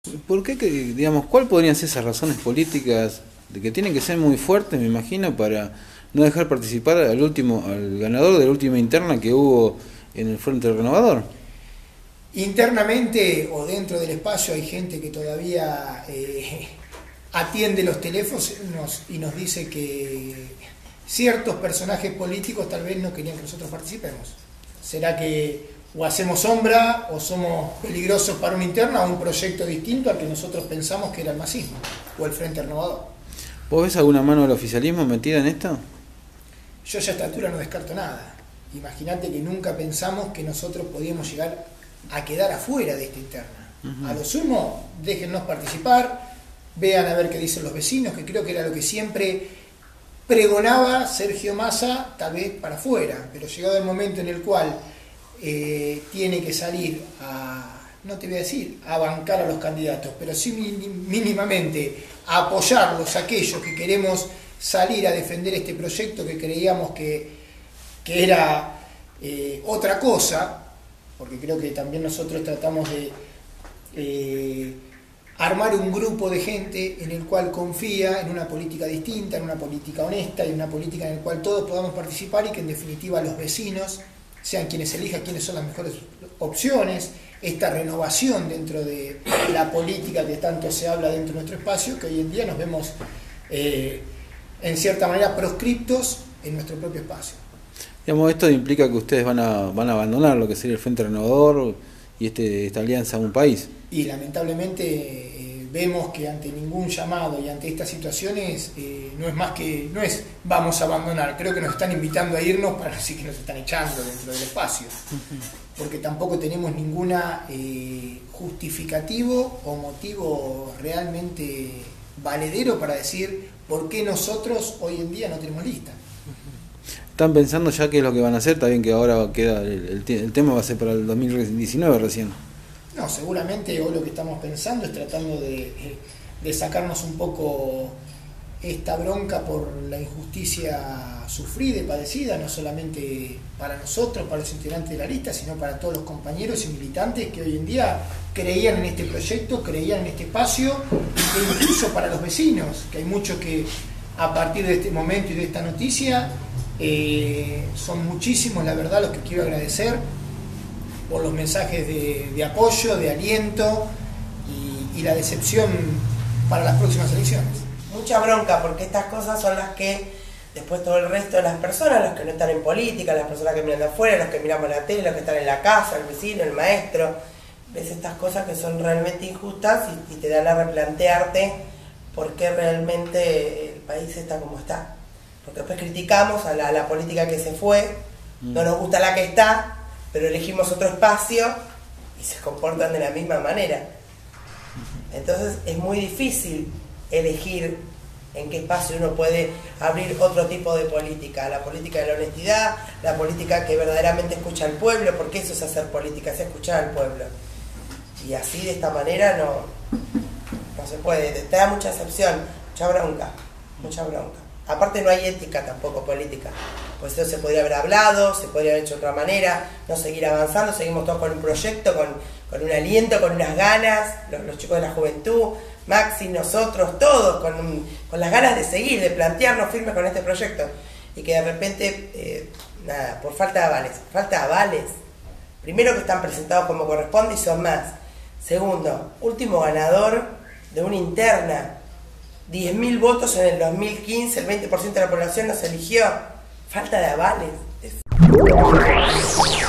¿Por qué, digamos, cuál podrían ser esas razones políticas de que tienen que ser muy fuertes, me imagino, para no dejar participar al ganador de la última interna que hubo en el Frente Renovador? Internamente o dentro del espacio hay gente que todavía atiende los teléfonos y nos dice que ciertos personajes políticos tal vez no querían que nosotros participemos. ¿Será que o hacemos sombra o somos peligrosos para una interna o un proyecto distinto al que nosotros pensamos que era el masismo o el Frente Renovador? ¿Vos ves alguna mano del oficialismo metida en esto? Yo ya a esta altura no descarto nada. Imagínate que nunca pensamos que nosotros podíamos llegar a quedar afuera de esta interna. A lo sumo, déjennos participar, vean a ver qué dicen los vecinos, que creo que era lo que siempre pregonaba Sergio Massa, tal vez para afuera, pero llegado el momento en el cual tiene que salir no te voy a decir a bancar a los candidatos, pero sí mínimamente a apoyarlos a aquellos que queremos salir a defender este proyecto que creíamos que era otra cosa, porque creo que también nosotros tratamos de armar un grupo de gente en el cual confía en una política distinta, en una política honesta y en una política en la cual todos podamos participar y que en definitiva los vecinos sean quienes elijan quiénes son las mejores opciones, esta renovación dentro de la política que tanto se habla dentro de nuestro espacio, que hoy en día nos vemos en cierta manera proscriptos en nuestro propio espacio. Digamos, esto implica que ustedes van a abandonar lo que sería el Frente Renovador y esta alianza a un país. Y lamentablemente vemos que ante ningún llamado y ante estas situaciones no es vamos a abandonar, creo que nos están invitando a irnos para decir que nos están echando dentro del espacio, porque tampoco tenemos ninguna justificativo o motivo realmente valedero para decir por qué nosotros hoy en día no tenemos lista. ¿Están pensando ya qué es lo que van a hacer? Está bien que ahora queda el tema va a ser para el 2019 recién. No, seguramente hoy lo que estamos pensando es tratando de sacarnos un poco esta bronca por la injusticia sufrida y padecida, no solamente para nosotros, para los integrantes de la lista, sino para todos los compañeros y militantes que hoy en día creían en este proyecto, creían en este espacio, e incluso para los vecinos, que hay muchos que a partir de este momento y de esta noticia son muchísimos, la verdad, los que quiero agradecer por los mensajes de apoyo, de aliento y la decepción para las próximas elecciones. Mucha bronca, porque estas cosas son las que después todo el resto de las personas, los que no están en política, las personas que miran de afuera, los que miramos la tele, los que están en la casa, el vecino, el maestro, ves estas cosas que son realmente injustas y te dan a replantearte por qué realmente el país está como está. Porque después criticamos a la política que se fue, no nos gusta la que está, pero elegimos otro espacio y se comportan de la misma manera. Entonces es muy difícil elegir en qué espacio uno puede abrir otro tipo de política, la política de la honestidad, la política que verdaderamente escucha al pueblo, porque eso es hacer política, es escuchar al pueblo. Y así de esta manera no se puede, te da mucha excepción, mucha bronca. Aparte no hay ética tampoco política, pues eso se podría haber hablado, se podría haber hecho de otra manera, no seguir avanzando, seguimos todos con un proyecto, con un aliento, con unas ganas, los chicos de la juventud, Maxi, nosotros, todos, con las ganas de seguir, de plantearnos firmes con este proyecto, y que de repente, por falta de avales, primero que están presentados como corresponde y son más, segundo, último ganador de una interna, 10.000 votos en el 2015, el 20% de la población nos eligió. Falta de avales.